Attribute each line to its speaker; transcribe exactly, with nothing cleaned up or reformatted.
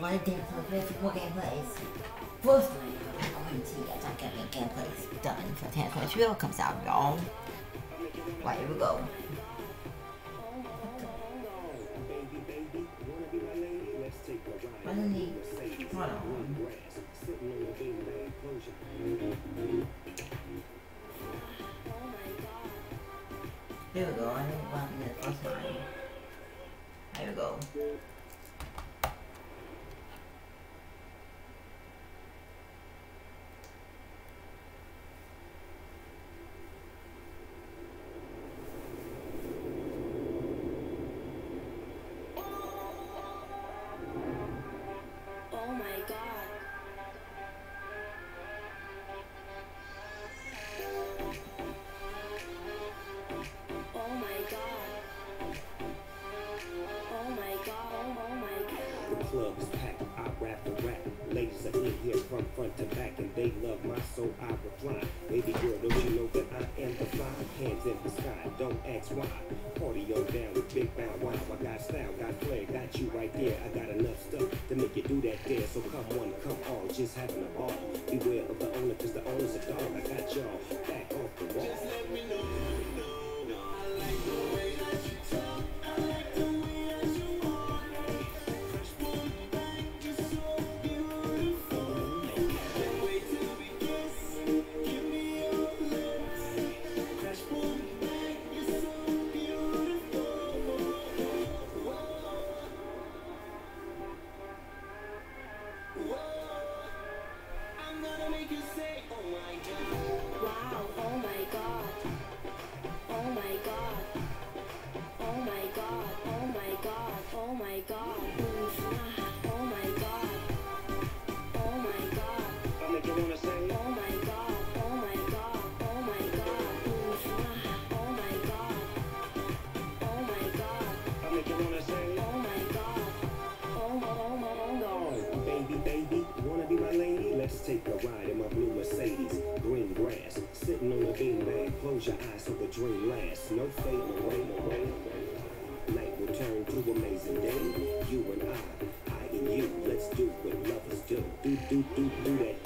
Speaker 1: One day for fifty-four gameplays. First one, I'm going to get that game gameplays done for ten twenty-two comes out, y'all. Right, here we go. Finally, hold on. Here we go. I didn't want the first time. Here we go.
Speaker 2: Club is packed, I rap the rap. Ladies are in here from front to back, and they love my soul, I reply. Baby girl, don't you know that I am the fly? Hands in the sky, don't ask why. Party on down with Big Bow Wow. I got style, got flair, got you right there. I got enough stuff to make you do that there. So come one, come all, just having a ball. Beware of the owner, cause the owner's a dog. I got y'all back off the wall. Just let me know, know, know. I like the way that you talk. I like the way that you walk. Take a ride in my blue Mercedes, green grass, sitting on a beanbag. Close your eyes so the dream lasts. No fade away, away, away. Night will turn to amazing day. You and I, I and you. Let's do what lovers do. Do do do do that